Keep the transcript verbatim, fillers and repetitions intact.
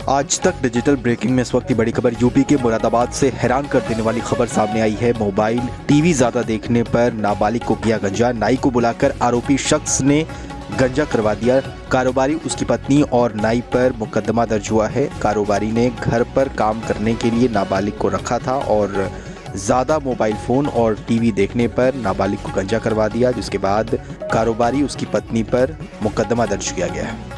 आज तक digital breaking में इस वक्त की बड़ी खबर यूपी के मुरादाबाद से हैरान कर देने वाली खबर सामने आई है। मोबाइल टीवी ज्यादा देखने पर नाबालिग को किया गंजा, नाई को बुलाकर आरोपी शख्स ने गंजा करवा दिया। कारोबारी, उसकी पत्नी और नाई पर मुकदमा दर्ज हुआ है। कारोबारी ने घर पर काम करने के लिए नाबालिग को रखा था और ज़्यादा मोबाइल फ़ोन और टीवी देखने पर नाबालिग को गंजा करवा दिया, जिसके बाद कारोबारी, उसकी पत्नी पर मुकदमा दर्ज किया गया है।